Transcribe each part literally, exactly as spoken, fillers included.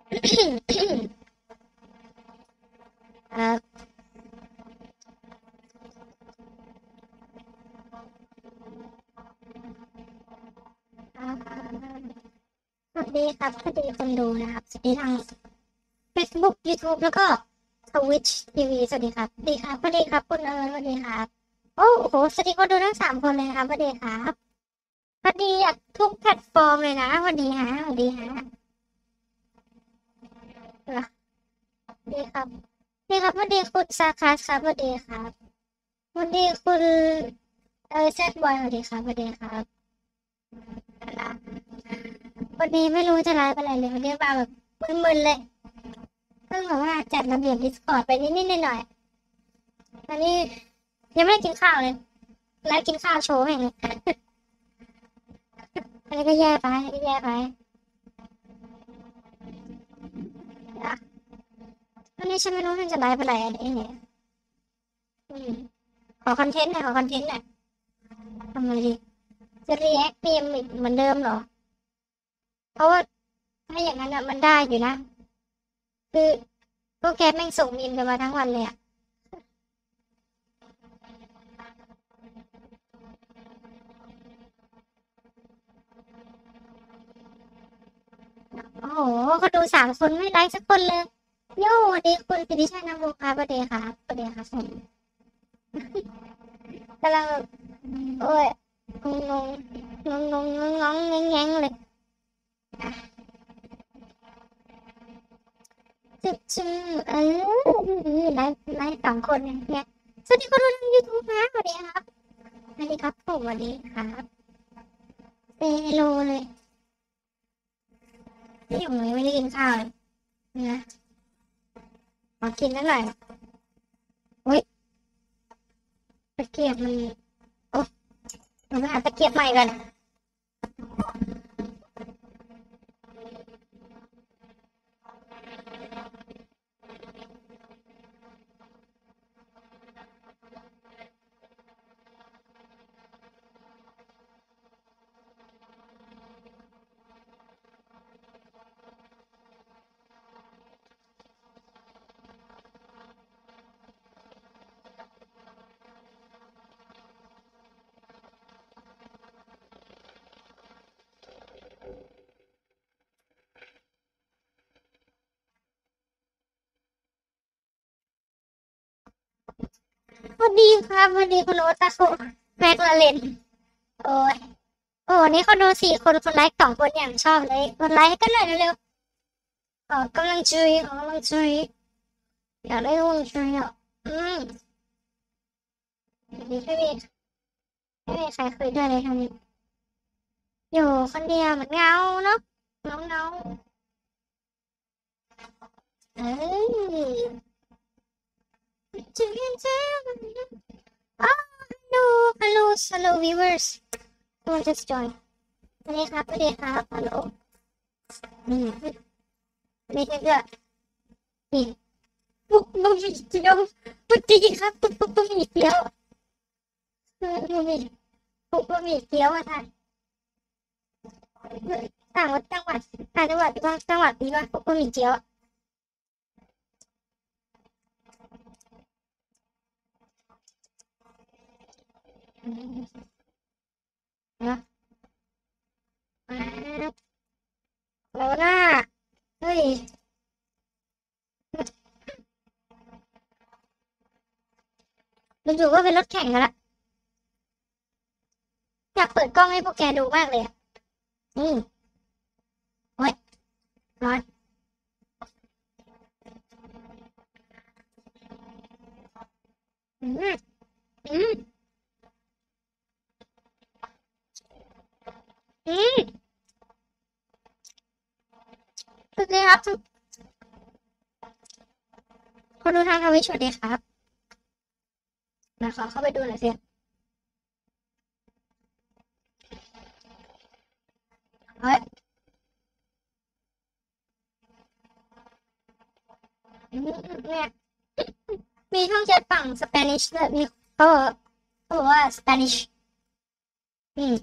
ครับสวัสดีครับสวัสดีคนดูนะครับสวัสดีทาง Facebook YouTube แล้วก็ Twitch ที วีสวัสดีครับสวัสดีครับสวัสดีครับคุณเอิญสวัสดีครับโอ้โหสวัสดีคนดูทั้งสามคนเลยครับสวัสดีครับสวัสดีจากทุกแพลตฟอร์มเลยนะสวัสดีฮะสวัสดีฮะสวัสดีครับสวัสดีครับสวัสดีคุณซาคัสครับสวัสดีครับสวัสดีคุณเออแซดบอยสวัสดีครับสวัสดีครับวันนี้ไม่รู้จะไลฟ์อะไรเลยวันนี้มาแบบมึนๆเลยเพิ่งแบบว่าจัดระเบียบ Discord ไปนิดๆหน่อยๆตอนนี้ยังไม่ได้กินข้าวเลยไลฟ์กินข้าวโชว์เองเลยอันนี้ก็แย่ไปอันนี้ก็แย่ไปอ่ะวันนี้ฉันไม่รู้ฉันจะไลฟ์อะไรอันนี้เนี่ยอืมขอคอนเทนต์หน่อยขอคอนเทนต์หน่อยทำอะไรดีจะรีแอคเมมอีกเหมือนเดิมเหรอเพราะว่าถ้าอย่างนั้นอ่ะมันได้อยู่นะคือพวกแกแม่งส่งมีมกันมาทั้งวันเลยอ่ะโอ้โหเขาดูสามคนไม่ไลฟ์สักคนเลยโย่สวัสดีคุณสิริชัยนามวงศ์ครับสวัสดีครับสวัสดีครับผมกำลังโอ้ยงงงงงงงงงงงแงงเลยจึบจึมเออไลฟ์ไลฟ์สองคนเนี่ยสวัสดีคนดูทางยูทูบนะสวัสดีครับสวัสดีครับผมสวัสดีครับเซโลเลยนี่ผมยังไม่ได้กินข้าวเลยนะขอกินนิดหน่อยโอ้ยตะเกียบมันโอ้ผมไปหาตะเกียบใหม่กันสวัสดีครับสวัสดีคุณโอตาคุแม็กลาเลนโอ้ยโอ้นี่เขาดูสี่คนคนไลค์สองคนอย่างชอบเลยคนไลค์ให้กันหน่อยเร็วๆขอกำลังใจขอกำลังใจอยากได้กำลังใจอ่ะอืมดีไม่มีไม่มีใครคุยด้วยเลยทำนี้อยู่คนเดียวเหมือนเงาเนาะเงาเงาเอ้ยเจอกันเจออ๋อ hello hello hello viewers someone just join สวัสดีครับสวัสดีครับฮัลโหลอืมนี่ก็นี่ปุ๊บบะหมี่เกี๊ยวปุ๊บจริงครับปุ๊บปุ๊บบะหมี่เกี๊ยวบะหมี่ปุ๊บบะหมี่เกี๊ยวอ่ะท่านต่างจังหวัดต่างจังหวัดบางจังหวัดมีว่าปุ๊บบะหมี่เกี๊ยวนะแล้วน่าเฮ้ยอยู่ๆก็เป็นรถแข่งกันละอยากเปิดกล้องให้พวกแกดูมากเลยอ่ะนี่โอ้ยร้อนอืมอืมอืมโอเคครับคนดูทางทวิชสวัสดีครับนะขอเข้าไปดูหน่อยสิเฮ้ยเนี่ยมีช่องแชทฝั่งสเปนิชด้วยมีเขาบอกเขาบอกว่าสเปนิชอืม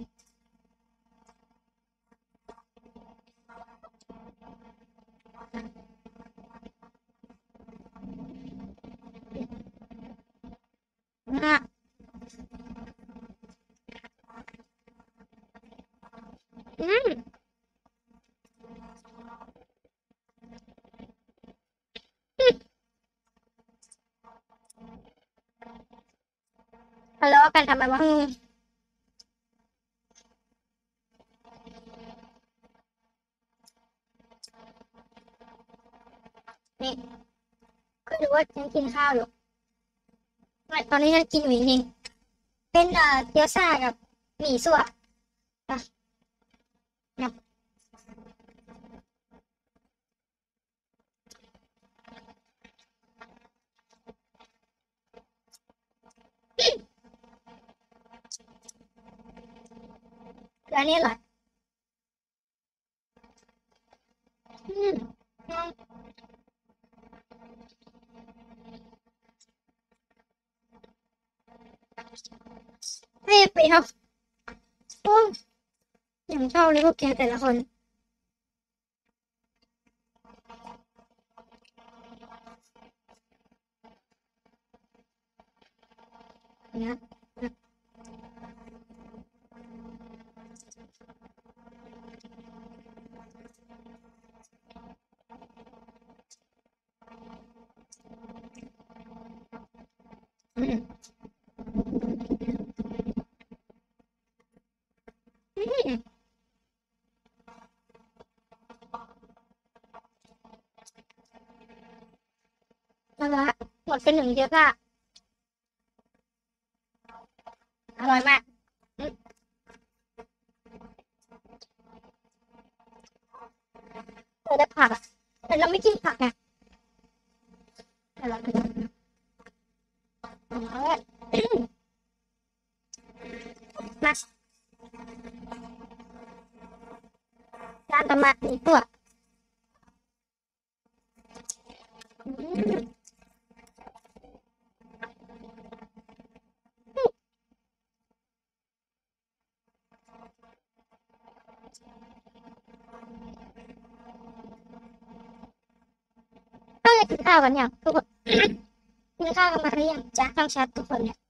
ทะเลาะกันทำไมวะงงนี่ก็รู้ว่าฉันกินข้าวอยู่ไม่ตอนนี้ฉันกินอยู่จริงๆเป็นเอ่อเกี๊ยวซ่ากับหมี่ซั่วอ่ะงับแล้วนี่อร่อยอืมให้ไปครับโอ้ยยังชอบเลยพวกแกแต่ละคนนะอืมอืมแล้วละหมดเป็นหนึ่งเกี๊ยวซ่าอร่อยมากอืมเออได้ผักอ่ะแต่เราไม่กินผักไงอร่อยมาจานต่อมาอีกตัวต้องกินข้าวกันยังทุกคนกินข้าวกันมาหรือยังจ้าต้องแชททุกคนเนี่ย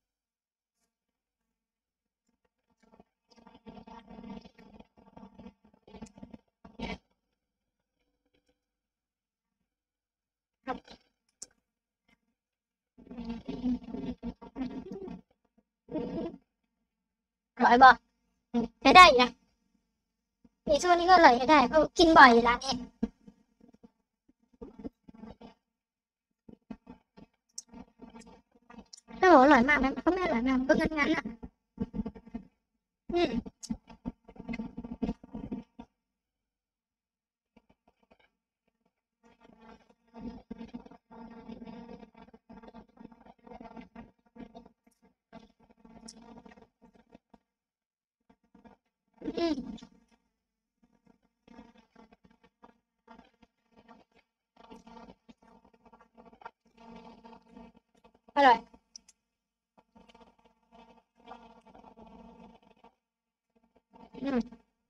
อร่อยบ่ใช้ได้อยู่นะมีช่วงนี้ก็อร่อยใช้ได้เพราะกินบ่อยร้านนี้ถ้าบอกอร่อยมากไหมมันก็ไม่อร่อยมากมันก็งั้นๆอ่ะอืมอืมอร่อยอืม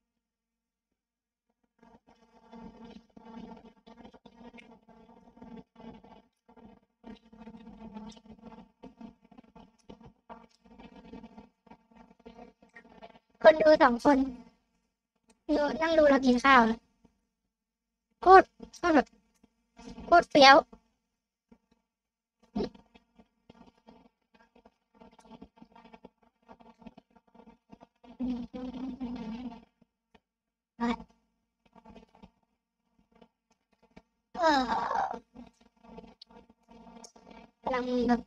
คนดูสองคนดูนั่งดูเรากินข้าวเลยโคตรโคตรแบบโคตรเฟี้ยวเออกำลังแบบ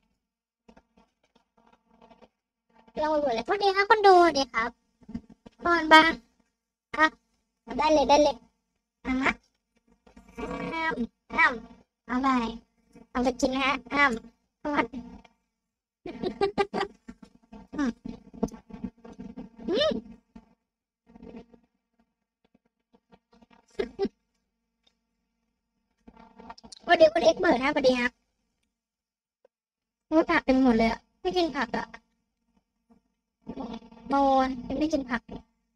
กำลังบ่นเลยสวัสดีครับคนดูสวัสดีครับนอนบ้างอ่ะได้เลยได้เลยอ่ะมาห้ามห้ามเอาไปเอาไปกินนะฮะห้ามสวัสดีอืมอืมสวัสดีคุณเอ็กเบิร์ดฮะสวัสดีครับงดผักเต็มหมดเลยอ่ะไม่กินผักอ่ะโมนยังไม่กินผัก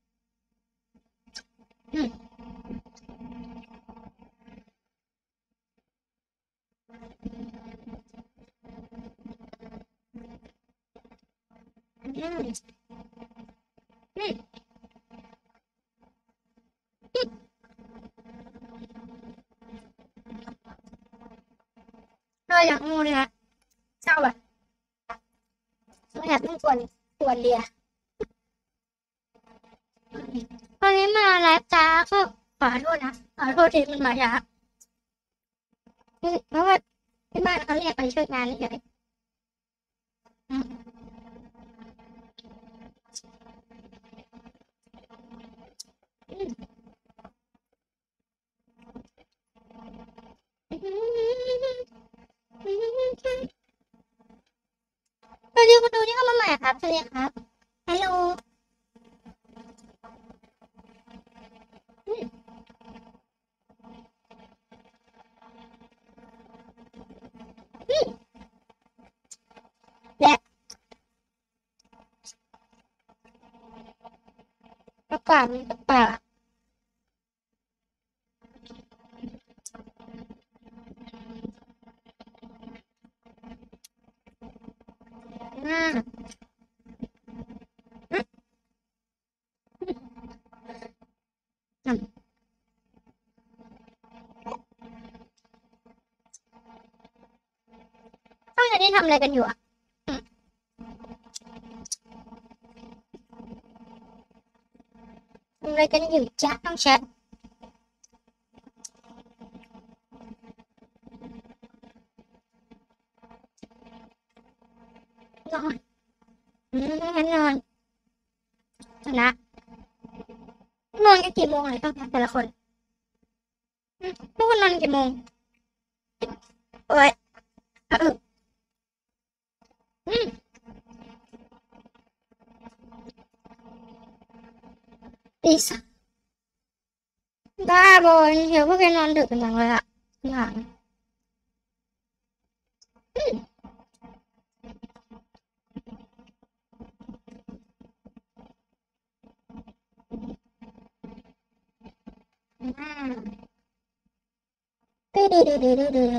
อืมอืมอืมเราอยากงูเลยฮะชอบอ่ะบต้องส่วนส่วนเดียววันนี้มาไลฟ์จ้าก็ขอโทษนะขอโทษที่มันมาช้าเพราะว่าที่บ้านเขาเรียกไปช่วยงานเฉยสวัสดีคุณดูที่เข้ามาใหม่ครับสวัสดีครับฮัลโหลและประกาศประกาศอืมตอนนี้ทำอะไรกันอยู่อ่ะทำอะไรกันอยู่จ้าต้องแชทนอนอืมงั้นนอนนะนอนกันกี่โมงเลยต้องแต่ละคนทุกคนนอนกี่โมงโอ้ยเอออืมตีสามบ้าบอลเดี๋ยวพวกแกนอนดึกกันจังเลยอะอย่างอืมดื้อดื้อดื้อดื้อดื้อดื้อ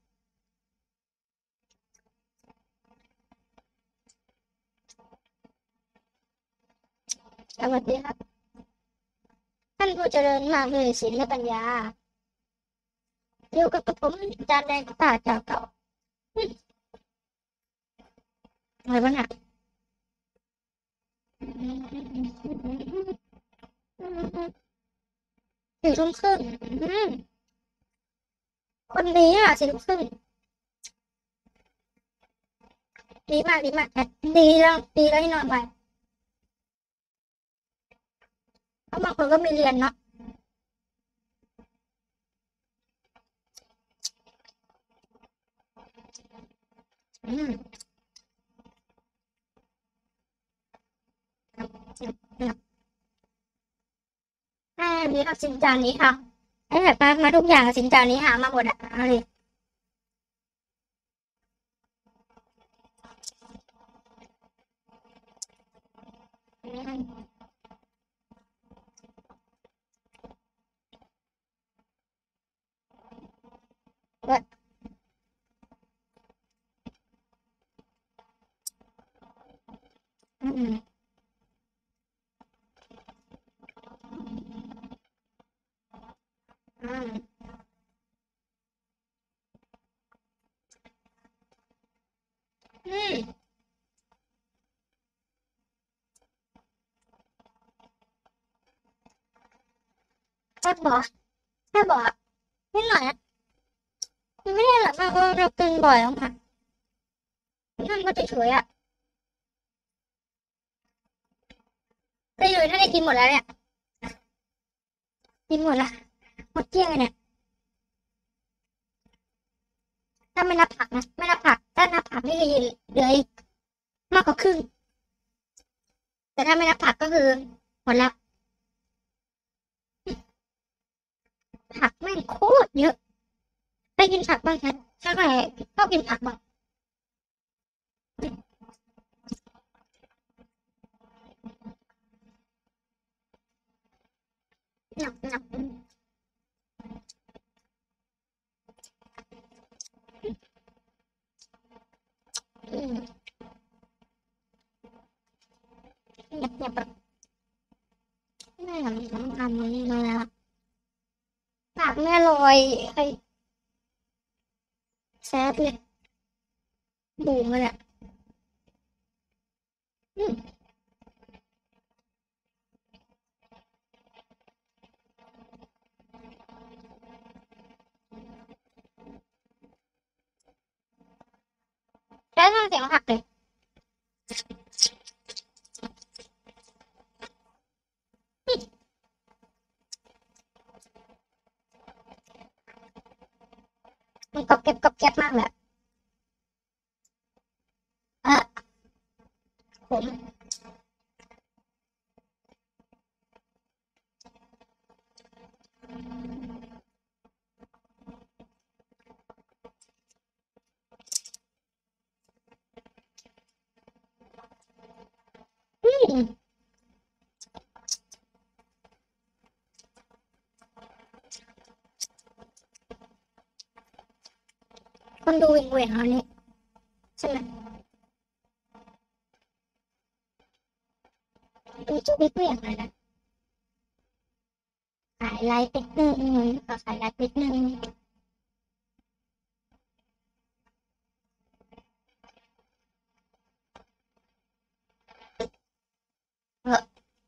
สวัสดีครับท่านผู้เจริญมากเลยศิลและปัญญาอยู่กับกระผมจานแดงตาเจ้าเก่าอะไรบ้างอะสี่ทุ่มครึ่งคนดีอ่ะสี่ทุ่มครึ่งดีมากดีมากดีแล้วดีแล้วที่นอนไปเพราะบางคนก็มีเรียนเนาะอืมอ่ามีเอาสินจานนี้ค่ะไอ้แบบมามาทุกอย่างสินจานนี้หามาหมดอ่ะเอาดิอืมก็อืมอืมอืมแค่บอกแค่บอกนิดหน่อยนะมันไม่ได้หรอกมากเพราะเรากินบ่อยแล้วค่ะนั่นก็เฉยๆอ่ะแต่อยู่ถ้าได้กินหมดแล้วเนี่ยกินหมดละหมดเกลี้ยงเลยเนี่ยถ้าไม่นับผักนะไม่นับผักถ้านับผักนี่คือเหลืออีกมากกว่าครึ่งแต่ถ้าไม่นับผักก็คือหมดแล้วผักแม่งโคตรเยอะได้กินผักบ้างฉันฉันก็ชอบกินผักบ้างหนักหนักอืมหนักหนักแบบไม่ทำน้ำทำนี่เลยอะผักไม่อร่อยไอ้แซ่บเลยบูมเลยอะอืมแล้วทำเสียงหักเลยมันกรอบเก็บกรอบเก็บมากเลยอ่ะผมอืมคนดูวิงเวียนเขาเนี่ยใช่ไหมดูจะวิงเวียนเลยนะขายไลฟ์ปิดหนึ่งก็ขายไลฟ์ปิดหนึ่งเออ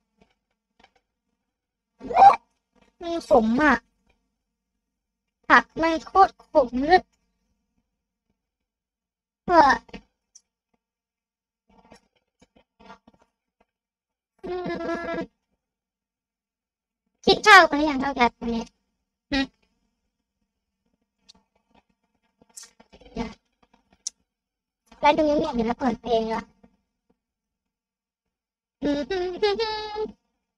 มันขมอ่ะผักมันโคตรขมเลยเอออืมคิดข้าวกันหรือยังข้าวแกงวันนี้อืมแล้วดูยังไงเดี๋ยวเราเปิดเพลงอ่ะอืม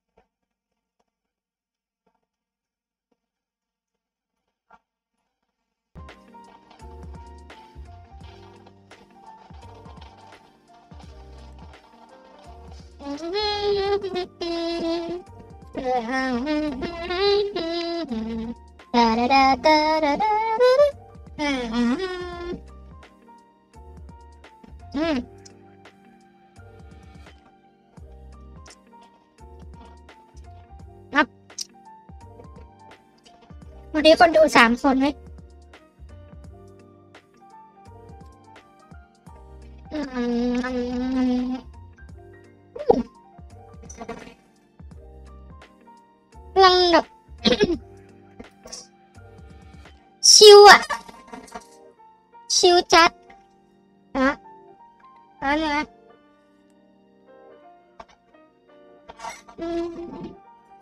ดาดาดาดาดาดาอืมอืมอืมครับวันนี้คนดูสามคนไหมอืมกำลังแบบชิวอ่ะชิวจัดนะอะไรนะอืม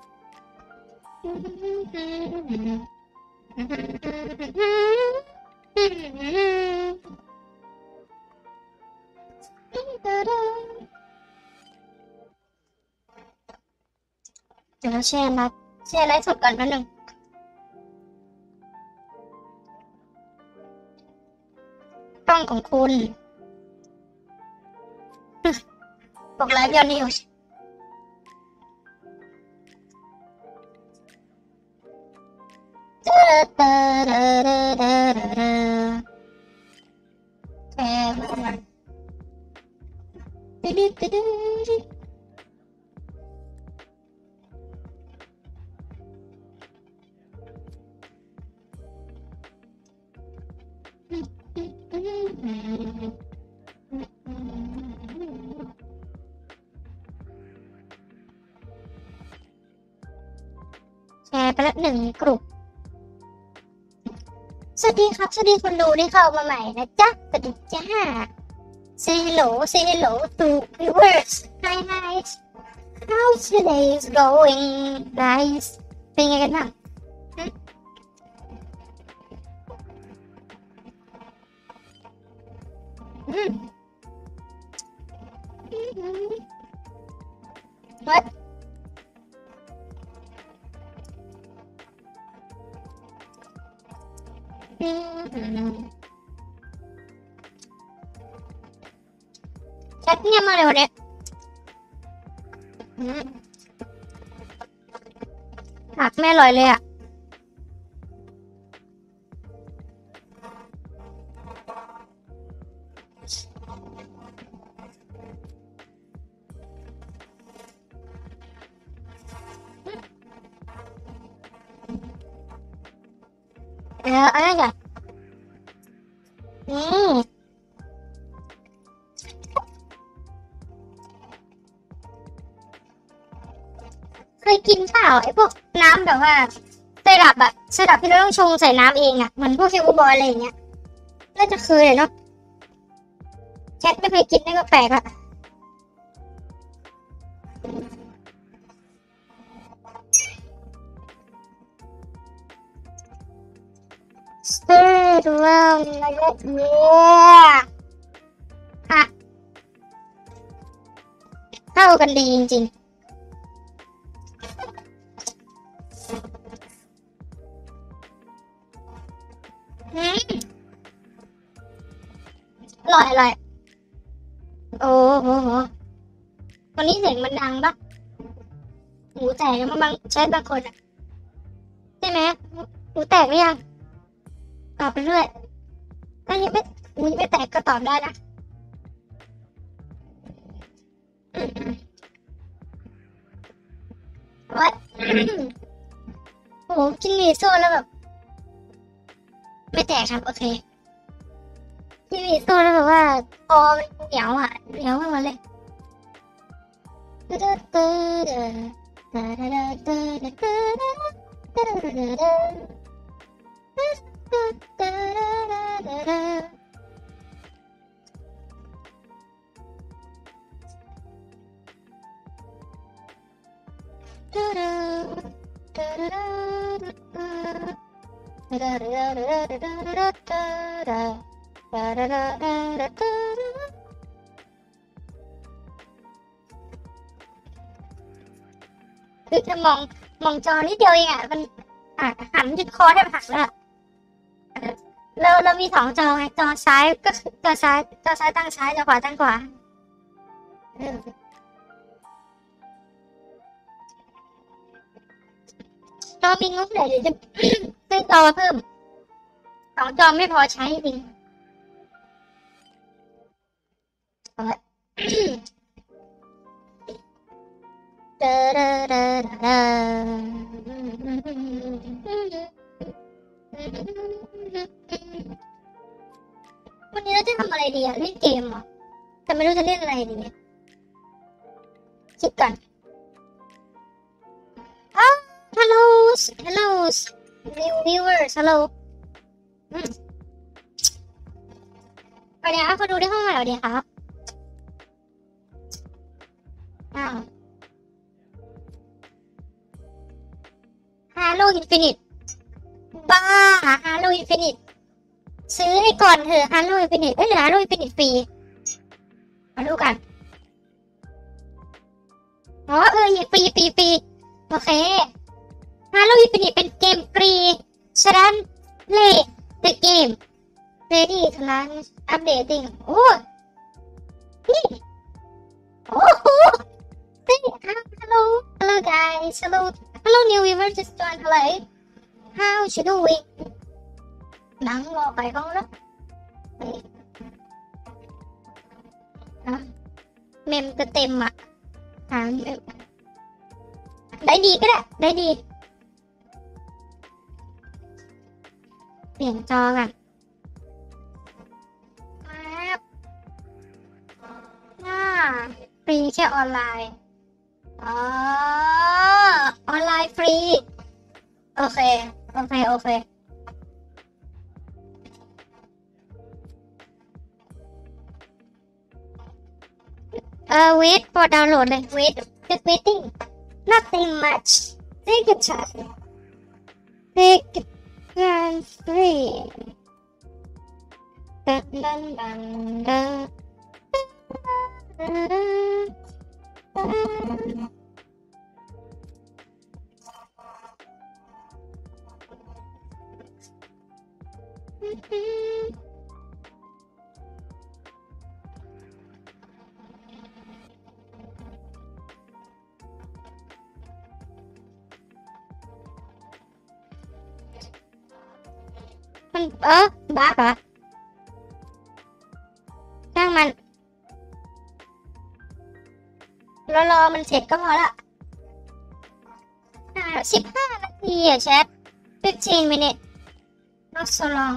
เดี๋ยวเราแชร์มาแชร์ไลฟ์สดก่อนแป๊บนึงช่องของคุณบอกไลฟ์ยอดนิยมแชร์แชร์ไปแล้วหนึ่งกลุ่มสวัสดีครับสวัสดีคนดูที่เข้ามาใหม่นะจ๊ะสวัสดีจ้า say hello say hello to viewers hi hi how's the day is going guys เป็นไงกันบ้างอืม what อืมแชทเงียบมากเลยวันนี้อืมผักไม่อร่อยเลยอ่ะเอออะไรกันอืมเคยกินเปล่าไอ้พวกน้ำแบบว่าไซรัปอะไซรัปที่เราต้องชงใส่น้ำเองอะเหมือนพวกเฮลบอยอะไรอย่างเงี้ยน่าจะเคยเลยเนาะแคทไม่เคยกินนี่ก็แปลกอะสเตอร์ดูว่าอะไรก็เยอะอะเข้ากันดีจริงๆอืมอร่อยอร่อยโอ้โหวันนี้เสียงมันดังปะหูแตกมั้งบางใช้บางคนอะใช่ไหมหูแตกหรือยังตอบไปเรื่อยถ้ายังไม่หูยังไม่แตกก็ตอบได้นะว่าโอ้โหกินหมี่โซ่แล้วแบบไม่แตกครับโอเคกินหมี่โซ่แล้วแบบว่าคอมันเหนียวอ่ะเหนียวไปหมดเลยคือจะมองมองจอนิดเดียวเองอ่ะมันอ่ะหันจนคอแทบหักแล้วเราเรามีสองจอไงจอซ้ายก็คือจอซ้ายจอซ้ายตั้งซ้ายจอขวาตั้งขวาจอมีงบเดี๋ยวจะซื้อจอเพิ่มสองจอไม่พอใช้จริงเดอเดอเดอเดอวันนี้เราจะทำอะไรดีอะเล่นเกมเหรอแต่ไม่รู้จะเล่นอะไรดีเนี่ยคิดก่อนอ้าว hello hello new viewers hello สวัสดีครับคุณดูได้ห้องไหนสวัสดีครับอ้าว Halo Infinite บ้า Halo Infinite ซื้อให้ก่อนเถอะ Halo Infinite เอ้ยหรือ Halo Infinite ฟรีมาดูกันอ๋อเออฟรีฟรีฟรีโอเค Halo Infinite เป็นเกมฟรีฉะนั้นเล่น the game ready to launch updating โอ้นี่โอ้โห hello hello guys hello hello new viewers just joined hello how you doing นั่งรอไปห้องแล้วเมมจะเต็มอ่ะหาเมมได้ดีก็ได้ได้ดีเปลี่ยนจอกันครับน่าฟรีแค่ออนไลน์อ๋อออนไลน์ฟรีโอเคโอเคโอเคเออ wait for download เลย wait just waiting nothing much take your time take it and free ดันดันดันดันมันเออบ้าปะช่างมันรอรอมันเสร็จก็พอละสิบห้านาทีอะแชทfifteen minutes not so long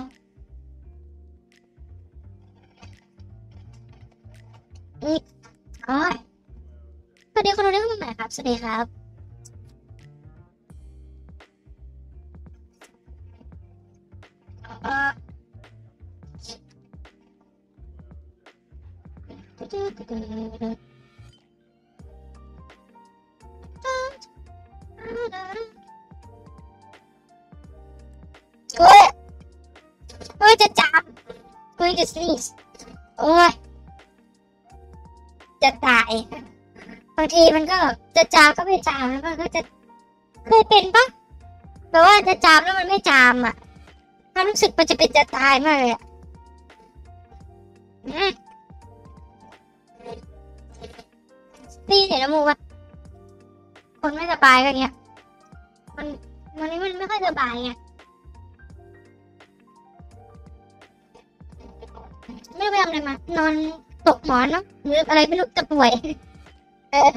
นี่อ๋อสวัสดีคุณดูได้เข้ามาใหม่ครับสวัสดีครับโอ้ยโอ้ยจะจับโอ้ยจะ sneeze โอ้ยจะตายบางทีมันก็จะจามก็ไม่จามแล้วมันก็จะเคยเป็นปะแปลว่าจะจามแล้วมันไม่จามอ่ะความรู้สึกมันจะเป็นจะตายมากเลยอ่ะนี่เห็นน้ำมูกปะคนไม่สบายก็เงี้ยมันวันนี้มันไม่ค่อยสบายไงไม่ไปทำอะไรมานอนตกหมอนเนาะหรืออะไรไม่รู้จะป่วยเออ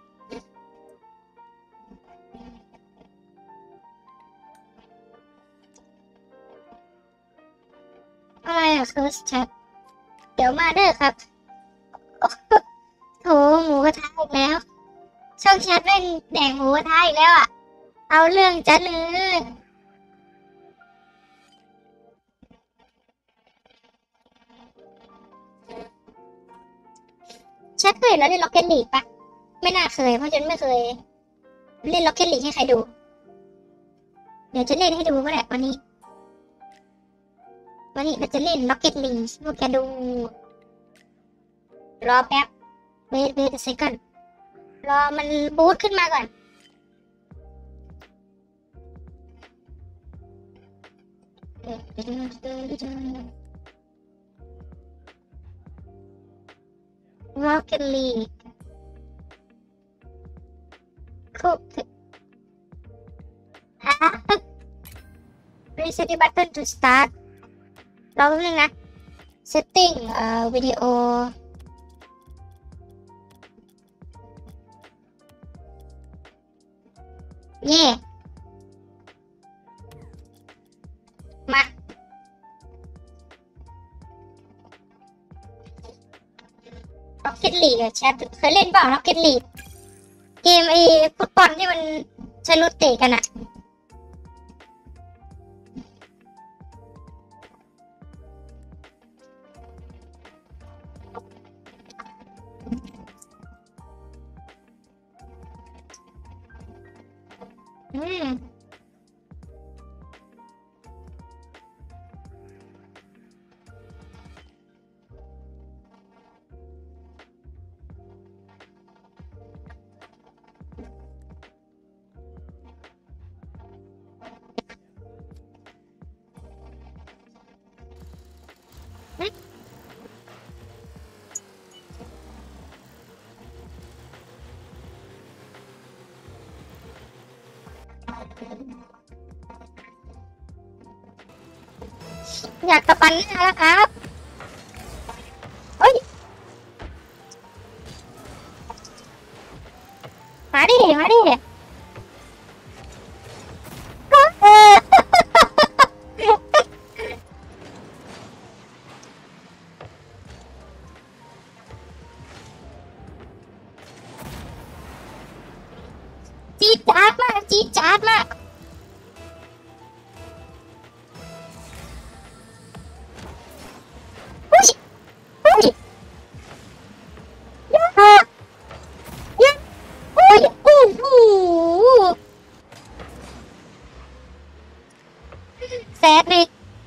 อะไรอะคือแชทเดี๋ยวมาเด้อครับโถหมูกระทะอีกแล้วช่องแชทแม่งแดงหมูกระทะอีกแล้วอ่ะเอาเรื่องจัดเลยแชทเคยแล้วเล่นล็อกเก็ตลีกปะไม่น่าเคยเพราะฉันไม่เคยเล่นล็อกเก็ตลีกให้ใครดูเดี๋ยวจะเล่นให้ดูก็แหละวันนี้วันนี้เราจะเล่นล็อกเก็ตลีกพวกแกดูรอแป๊บเวทเวทเซคันด์รอมันบูตขึ้นมาก่อนล็อกเก็ตลีกคุกอ่ะ reset the button to start รอแป๊บนึงนะ setting เอ่อวิดีโอเย่มาล็อกเก็ตลีกอะแชทเคยเล่นเปล่าล็อกเก็ตลีกเกมไอ้ฟุตบอลที่มันใช้รถเตะกันอะอืมอยากตะปันหน้าแล้วครับเฮ้ยมาดิมาดิจี๊ดจ๊าดมากจี๊ดจ๊าดมากอุ้ยอุ้ยยากยากอุ้ยโอ้โหแซดเลย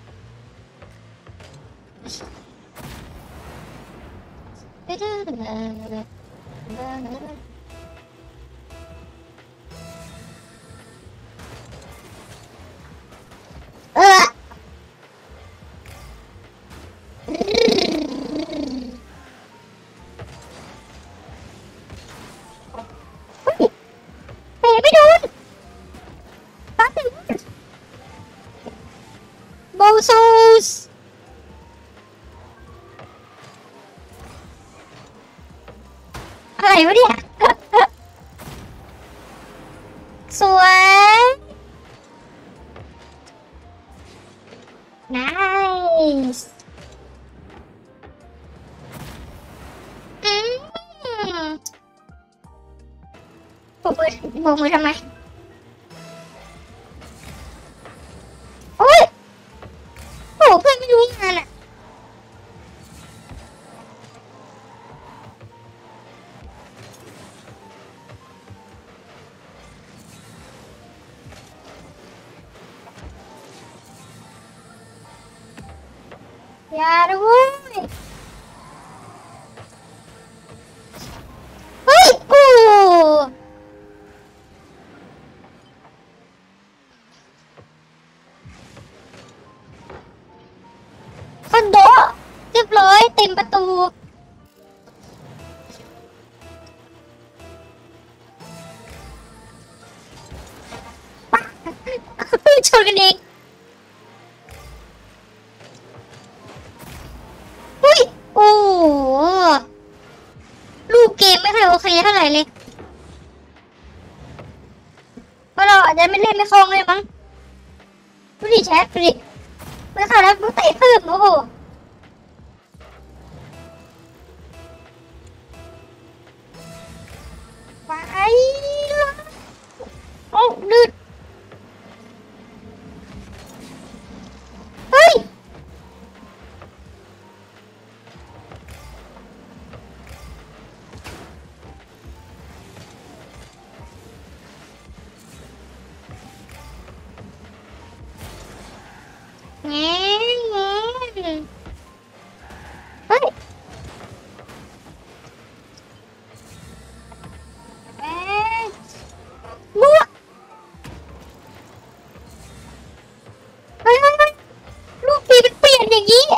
เออเตะไม่โดนปั๊บโบโซสอะไรวะเนี่ยสวย nice อืมโบกมือโบกมือทำไมโอ้ยโอ้เพื่อนไม่รู้งานอ่ะอย่าด้วยเฮ้ยโอ้คอนโดเรียบร้อยเต็มประตูชนกันเองเฮ้ยโอ้ลูกเกมไม่ค่อยโอเคเท่าไหร่เลยเพราะเราอาจจะไม่เล่นไม่คล่องเลยมั้งดูดิแชทดูดิไม่ค่ะแล้วมันเตะเพิ่มโอ้โหไปละโอ้ดืดเฮ้ยแง่แง่เฮ้ยแง่มั่วเฮ้ยเฮ้ยเฮ้ยลูกปีมันเปลี่ยนอย่างนี้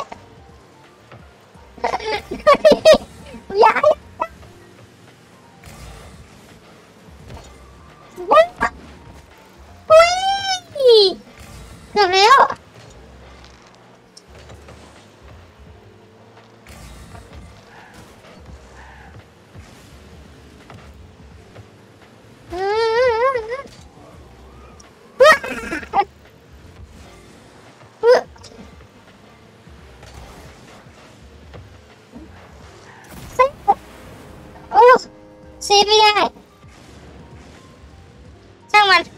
ย้ายว้าวอุ้ยเกือบแล้วเออเออเซฟโอ้เซฟไม่ได้ช่างมัน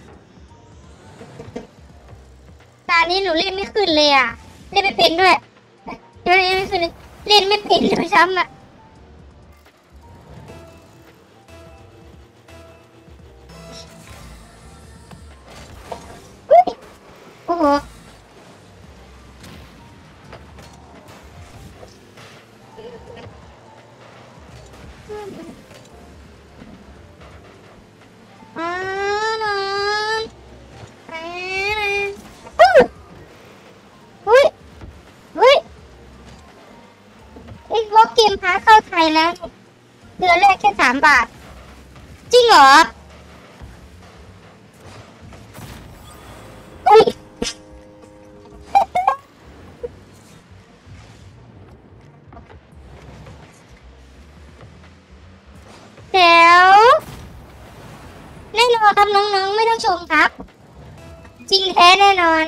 ตอนนี้หนูเล่นไม่ขึ้นเลยอ่ะเล่นไม่เป็นด้วยเดี๋ยวเล่นไม่ขึ้นเลยเล่นไม่เป็นเลยซ้ำอ่ะอุ๊ยโอ้โหอ่านอนอ่าอุ๊ยอุ๊ยอุ๊ยไอ้วอลเกมพาเข้าไทยแล้วเดือนแรกแค่สามบาทจริงเหรออุ๊ยแจ๋วแน่นอนครับน้องๆไม่ต้องชมครับจริงแท้แน่นอน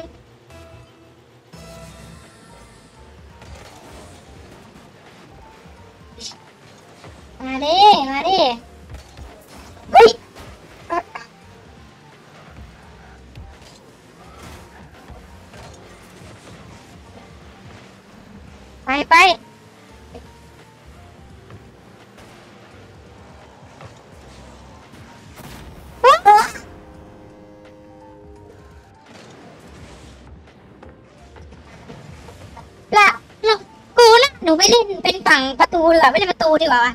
มาดิมาดิเฮ้ยไปไปละละกูนะหนูไม่เล่นเป็นฝั่งประตูดีกว่าไม่เล่นประตูดีกว่าวะ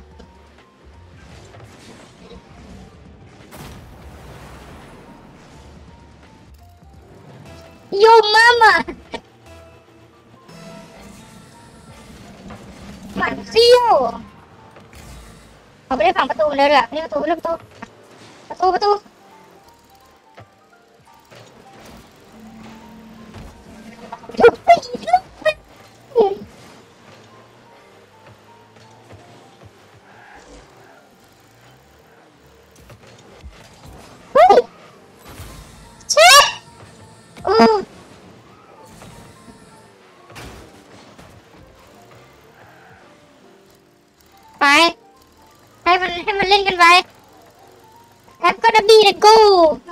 โยมมามาหมันเซี่ยวเขาไม่ได้ฝั่งประตูเลยเลยนี่ประตูเรื่องประตูประตูประตูลุกไปลุกไปเฮ้ยเช็ดโอ้ไปให้มันให้มันเล่นกันไปแอปก็ดับบี้เลยกู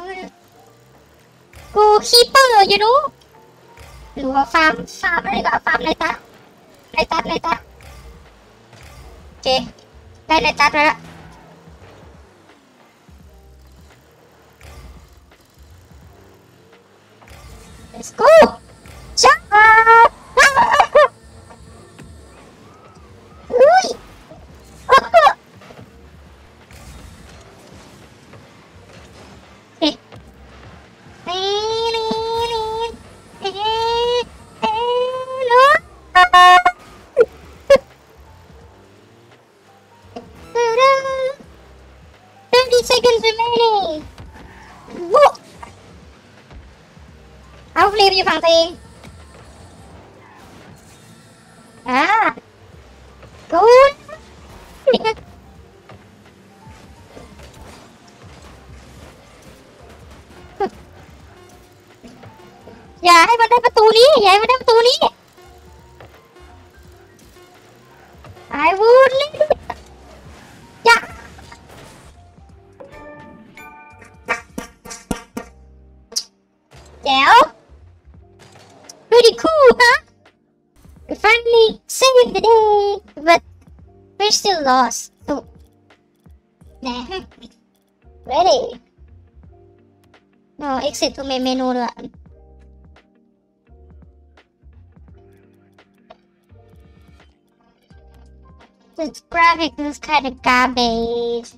กูคีเปอร์อยู่นู้หรือว่าฟาร์มฟาร์มอะไรก็ฟาร์มในตาในตาในตาโอเคได้ในตาแล้ว let's go จ้ามอยู่ฝั่งตัวเองอ่ากูอย่าให้มันได้ประตูนี้อย่าให้มันได้ประตูนี้ I would leave อย่าแจ๋ว pretty cool huh we finally saved the day but we're still lost so nah ready no exit to main menu ด้วยThe graphic is kind of garbage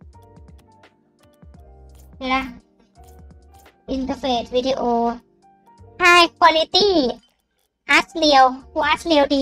นะ Interface Video High Quality อาร์ตเรียวกูอาร์ตเรียวดี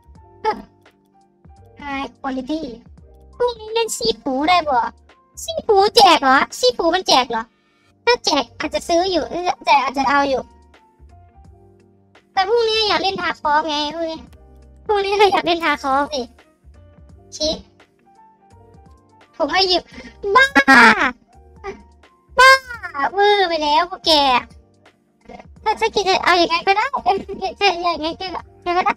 High Quality พรุ่งนี้เล่นซีฟูได้บ่ซีฟูแจกเหรอซีฟูมันแจกเหรอถ้าแจกอาจจะซื้ออยู่แต่อาจจะเอาอยู่แต่พรุ่งนี้อยากเล่นทาคอฟไงพรุ่งนี้พรุ่งนี้เราอยากเล่นทาคอฟสิชิผมให้หยิบบ้าบ้าเวอร์ไปแล้วพวกแกถ้าจะกินจะเอาอย่างไงก็ได้จะอย่างไงก็ได้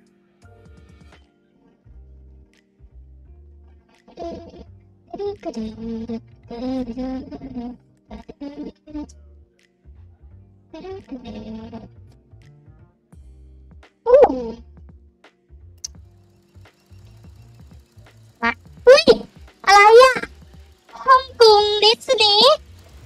อู้อุ้ยอะไรอ่ะฮ่องกงดิสนีย์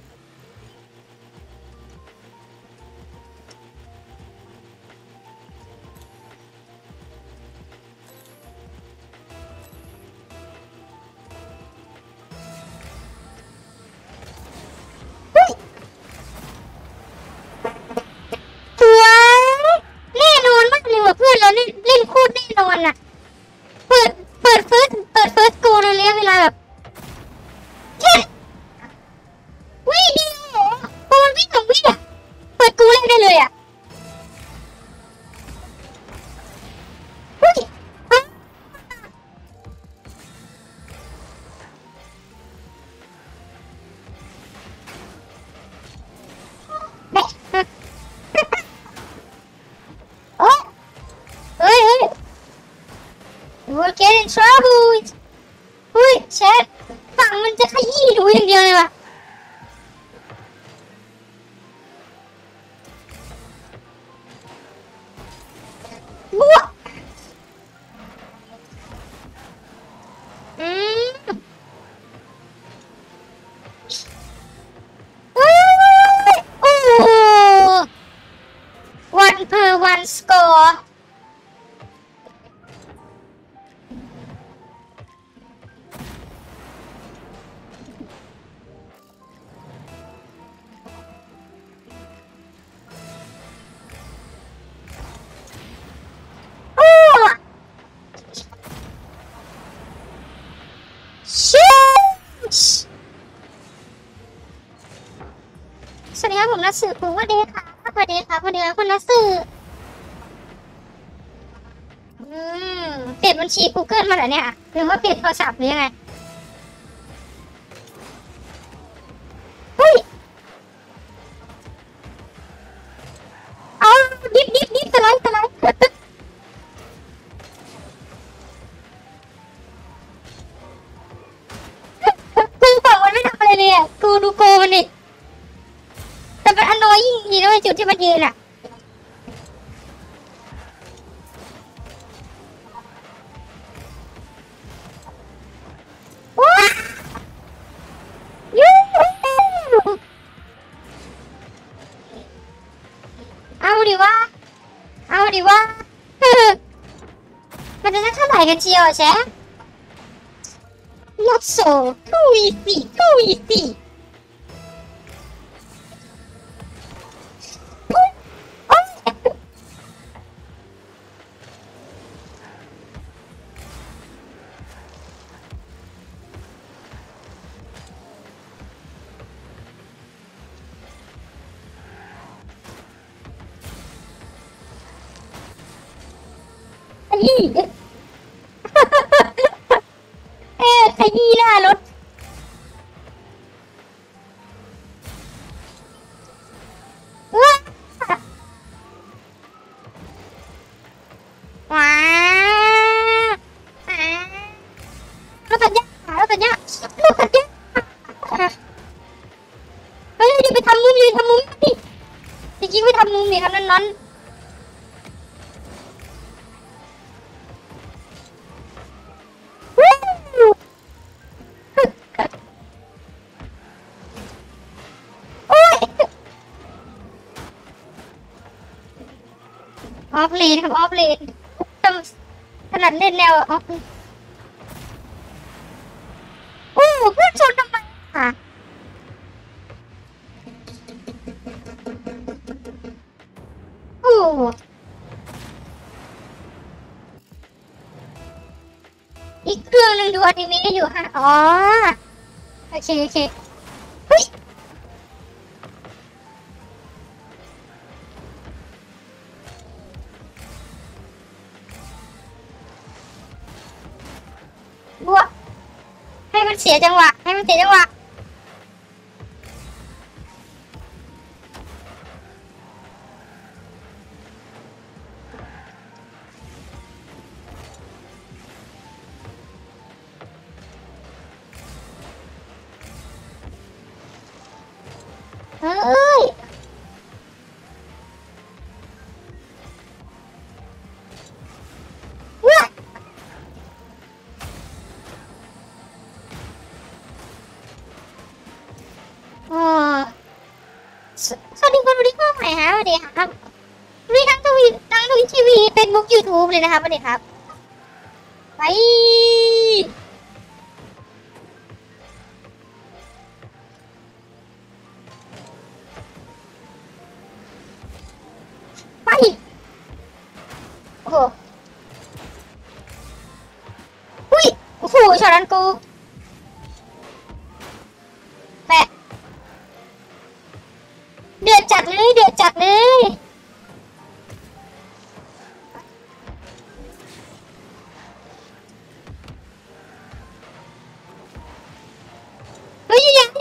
แน่นอนมากเลยว่าเพื่อนเราเล่นเล่นโคตรแน่นอนอ่ะเปิดเปิดเฟิร์สเปิดเฟิร์สโกในระยะเวลาแบบแค่วิ่งดีเหรอพอมันวิ่งกับวิ่งอ่ะเปิดกูเล่นได้เลยอ่ะเฮ้ยแบะโอ้เฮ้ยเฮ้ย We'll get in trouble เฮ้ยแชทฝั่งมันจะขยี้ดูอย่างเดียวเลยว่ะบวกอืมเฮ้ยโอ้โห one per one scoreสวัสดีครับผมนัทสื่อผมว่าเดค่ะสวัสดีค่ะสวัสดีครับคุณนัทสื่ออืมเปลี่ยนบัญชี Google มาเหรอเนี่ยหรือว่าเปลี่ยนโทรศัพท์หรือยังไงเฮ้ยเอาดิบดิบดิบสไลด์สไลด์กูฝั่งมันไม่ทำอะไรเลยอ่ะกูดูโกมันดิแต่มันอนอยยิ่งดีนะจุดที่มันยืนอ่ะว้ายูเอาดิวะเอาดิวะมันจะได้เท่าไหร่กันเชียวแชะ not so too easy too easy ขยี้เอ๊ะขยี้หน้ารถว้าว้ารถตัดหญ้ารถตัดหญ้ารถตัดหญ้าเฮ้ยเดี๋ยวไปทำมุมยืนทำมุมดิจริงๆไปทำมุมดิครับนั้นๆออฟเลนครับออฟเลนขนาดเล่นแนวออฟโอ้เพื่อนชนทำไมอ่ะโอ้อีกเครื่องหนึ่งดูอนิเมะอยู่ฮะอ๋อโอเคโอเคเฮ้ยบัวให้มันเสียจังหวะให้มันเสียจังหวะเฮ้ยว้าอ๋อสวัสดีคนดูที่เข้าใหม่ฮะสวัสดีครับมีทั้งทวีทั้งทวีทีวีเป็นบุ๊กยูทูบเลยนะครับสวัสดีครับไปไปโอ้โหอุ้ยโอ้โหช็อตนั้นกูแปะเดือดจัดเลยเดือดจัดเลยเฮ้ยยัง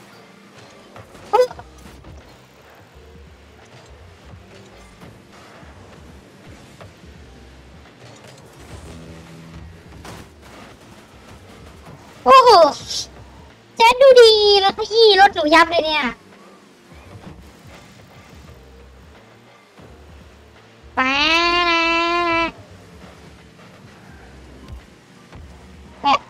โอ้โหแจ๊ดดูดีแล้วขยี้รถหนูยับเลยเนี่ยไปแปะ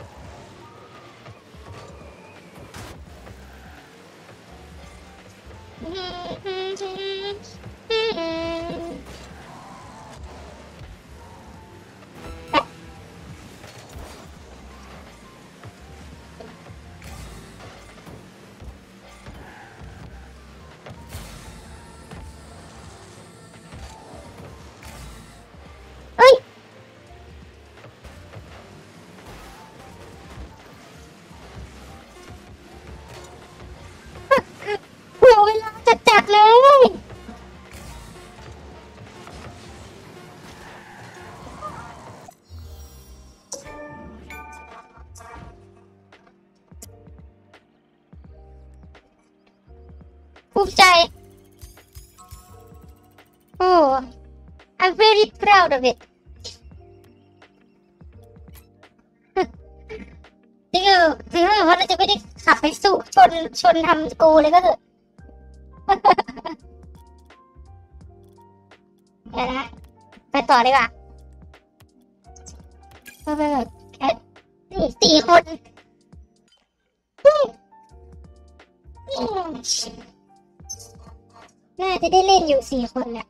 เอ้ยโหเวลาจัดจัดเลยภูมิใจโอ้ I'm very proud of it ถึงถึงแม้ว่าเราจะไม่ได้ขับไปสู้ชนชนทำกูเลยก็เถอะเดี๋ยวนะไปต่อดีกว่าไปไปแบบนี่สี่คนน่าจะได้เล่นอยู่สี่คนแหละ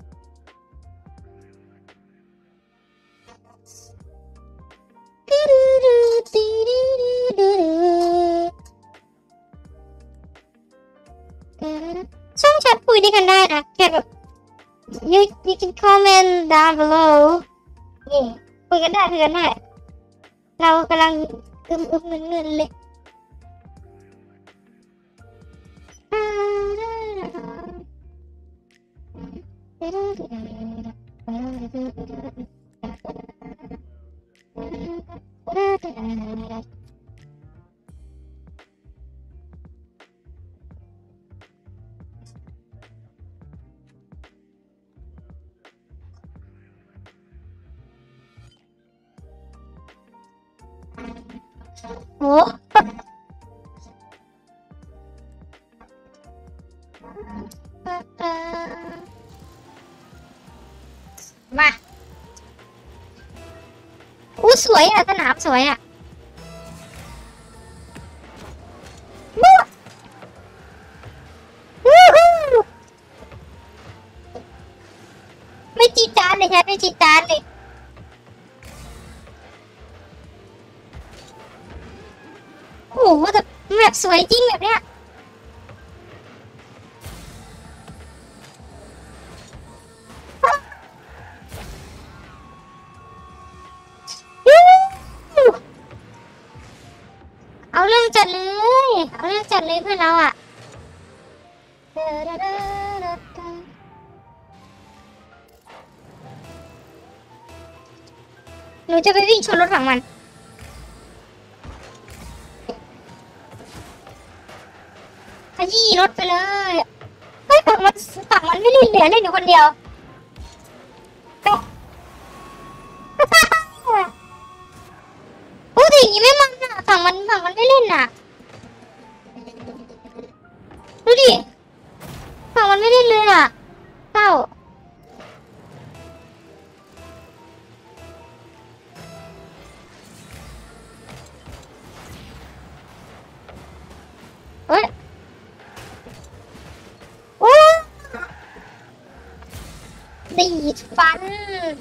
ช่องแชทคุยด้วยกันได้นะแค่แบบ you you can comment down below นี่คุยกันได้คุยกันได้เรากำลังอึมอึมเงินเงินเลยโอ้มาอู้สวยอ่ะสนามสวยอ่ะไม่จีดจานเลยใช่ไม่จีดจานเลยโอ้โหแต่แบบสวยจริงแบบเนี้ยเอาเรื่องจัดเลยเอาเรื่องจัดเลยเพื่อนเราอ่ะหนูจะไปวิ่งชนรถฝั่งมันขยี้รถไปเลยเฮ้ยฝั่งมันฝั่งมันไม่เล่นเหลือเล่นอยู่คนเดียวโอ้แต่อย่างนี้ไม่มันอ่ะฝั่งมันฝั่งมันไม่เล่นอ่ะดูดิฝั่งมันไม่เล่นเลยอ่ะเศร้าเฮ้ยโอ้ดีดฟัน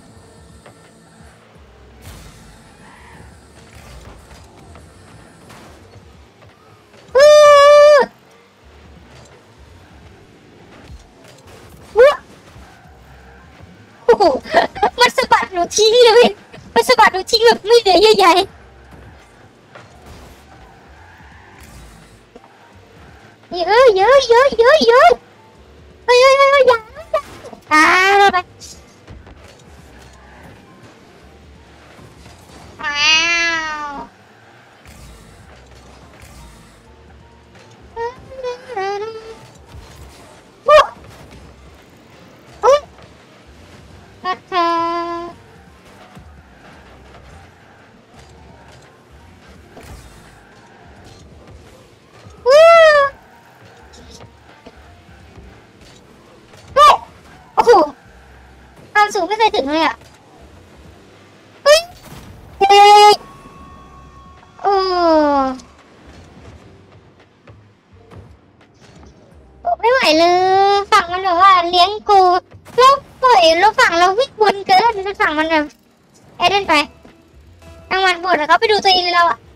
มันสะบัดหนูทิ้งเลยมันสะบัดหนูทิ้งแบบไม่เหลือเยื่อใยเยอะเยอะเยอะเยอะเยอะเฮ้ยเฮ้ยเฮ้ยอย่าอ่าไปว้าวฮัทฮ่าโอ้โหความสูงไม่เคยถึงเลยอ่ะเฮ้ยโอ้ไม่ไหวเลยฝั่งมันแบบว่าเลี้ยงกูแล้วปล่อยแล้วฝั่งเราวิ่งวนเกินแล้วฝั่งมันแบบไอ้เล่นไปทางมันปวดแล้วเขาไปดูตัวเองเลยเราอ่ะ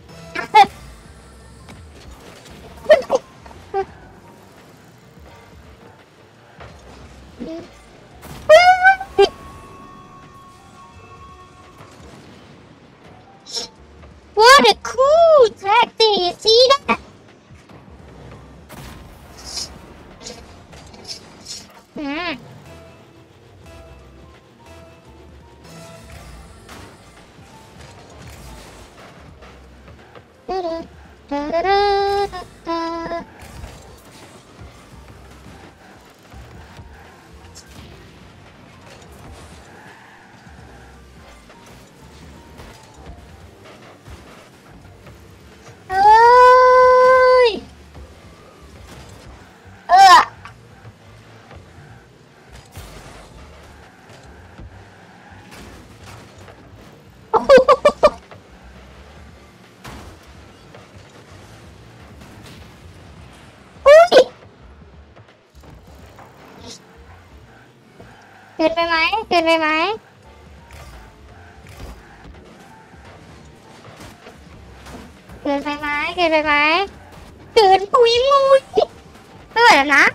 What a cool track do you see that? Mm. Da-da, da-da-da-da-da. เอ้ยเออโอ้โหอุ๊ยเกินไปไหมเกินไปไหมเกินไปไหมเกินไปไหมเกินปุยมุยไม่ไหวแล้วนะ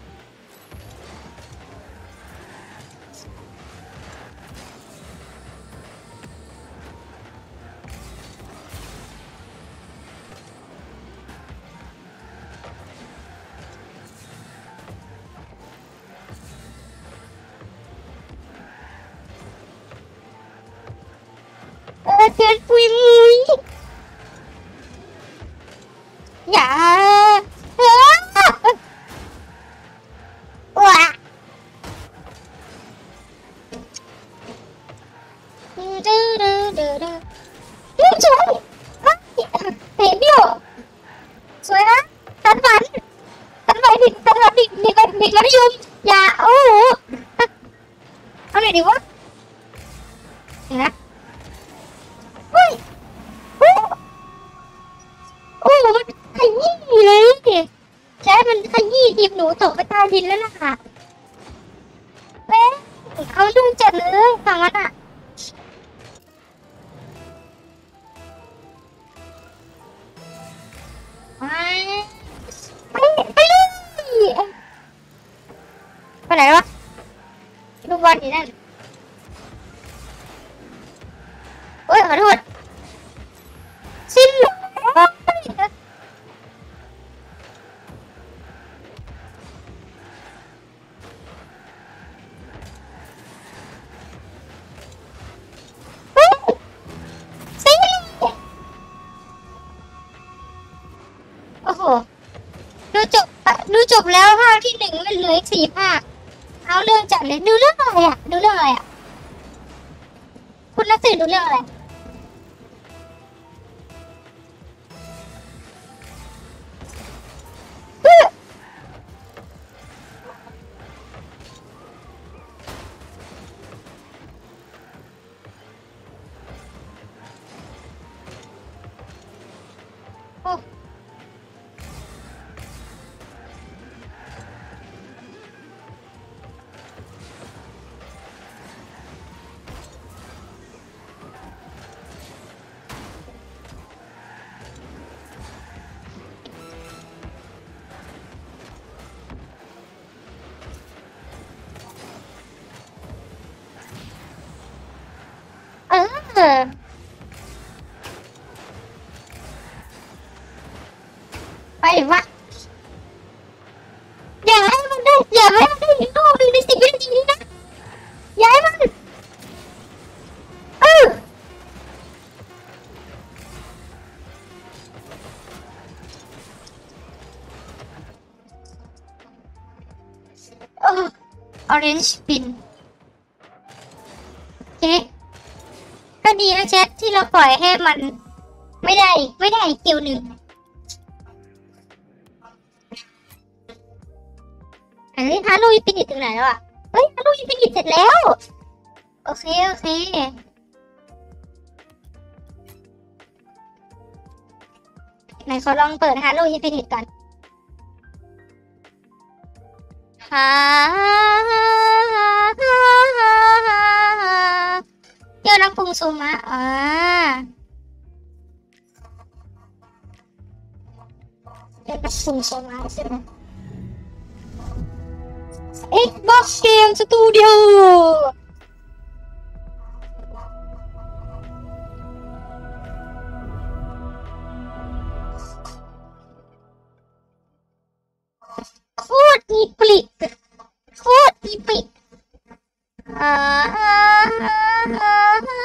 เออเกินปุยมุยอย่าเออว้าดื้อดื้อดื้อดื้อดื้อช่วยเห็นไหมเฮ้ยโอ้โอ้มันขยี้เลยแค่มันขยี้ทีมหนูตกไปใต้ดินแล้วล่ะค่ะเว้ยเอาเรื่องจัดเลยฝั่งมันอ่ะไปไปไปเลยไปไหนวะดูบอลอยู่นั่นโอ้ยขอโทษสิ้นสิ้นโอ้โหดูจบดูจบแล้วภาคที่หนึ่งมันเหลืออีกสี่ภาคเอาเรื่องจัดเลยดูเรื่องอะไรอ่ะดูเรื่องอะไรอ่ะคุณนักสืบดูเรื่องอะไรโอ้เออไปวะอย่าให้มันได้อย่าให้มันได้โลกในสิบวินาทีนี้นะอย่าให้มันเออเออ orange pin โอเคก็ดีนะแชทที่เราปล่อยให้มันไม่ได้ไม่ได้คิวหนึ่งอันนี้ฮาโลวีนฟินิชถึงไหนแล้วอ่ะเฮ้ยฮาโลวีนฟินิชเสร็จแล้วโอเคโอเคไหนขอลองเปิดฮาโลวีนฟินิชก่อนฮาเดี๋ยวนักปรุงซูมะอ่าเดี๋ยวนักปรุงซูมะใช่ไหม Xbox Game Studio โคตรอีปลิกโคตรอีปิกอ่าอ่าอ่าอ่า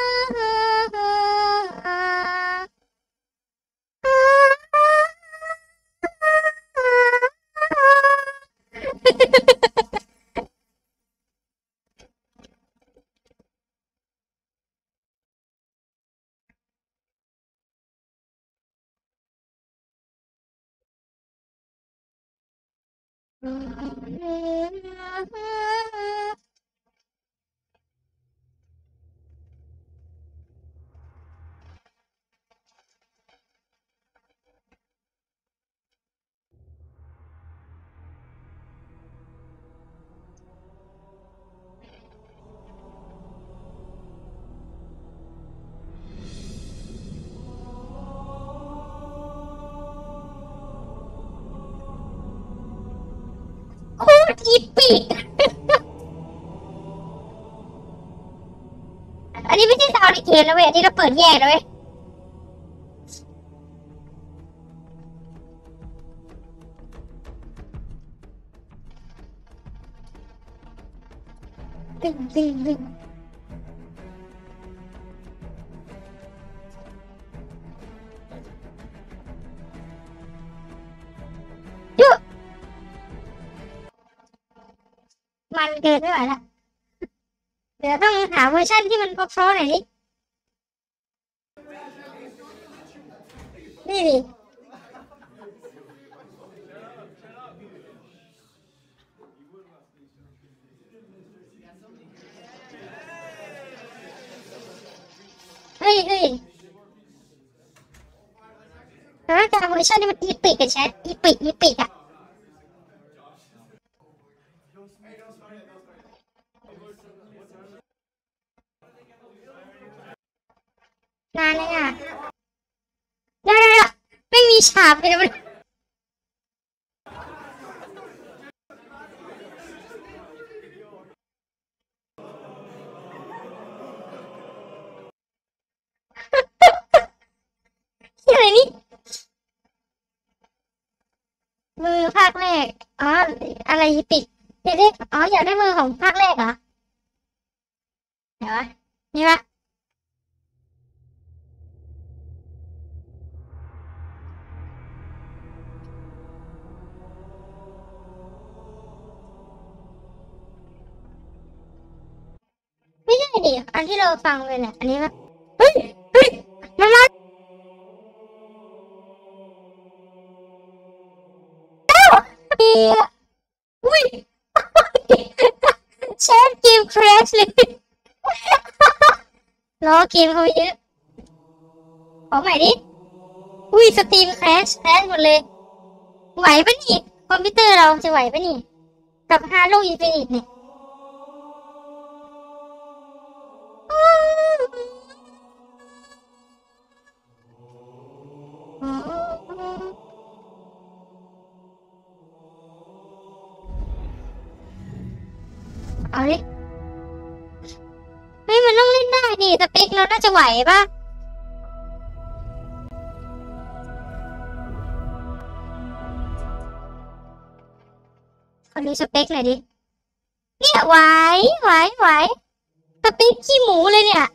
โคตรอีปิกอันนี้ไม่ใช่ซาวด์ในเกมนะเว้ยอันนี้เราเปิดแยกนะเว้ยตึงตึงตึงเยอะมันเกินไม่ไหวละเดี๋ยวต้องหาเวอร์ชันที่มันเพราะๆหน่อยดินี่ดิเฮ้ยแต่ว่าการเวอร์ชันนี่มันอีปิกกับแชทอีปิกอีปิกอะนานเลยอะเดี๋ยวเดี๋ยวไม่มีฉากเลยมันอะไรนี่มือภาคแรกอ๋ออะไรอีปิกเดี๋ยวอ๋ออยากได้มือของภาคแรกเหรอเดี๋ยวนี่ปะไม่ใช่ดิอันที่เราฟังเลยเนี่ยอันนี้ปะเฮ้ยเฮ้ยมามาดีอะอุ้ยแชทเกมคราชเลยล้อเกมเขาเยอะขอใหม่ดิอุ้ยสตรีมแคราชแคราชหมดเลยไหวปะนี่คอมพิวเตอร์เราจะไหวปะนี่กับฮาโลอินฟินิตเนี่ยเอาดิเฮ้ยมันต้องเล่นได้นี่สเปคเราน่าจะไหวปะขอดูสเปคหน่อยดิเนี่ยไหวไหวไหวสเปคขี้หมูเลยเนี่ย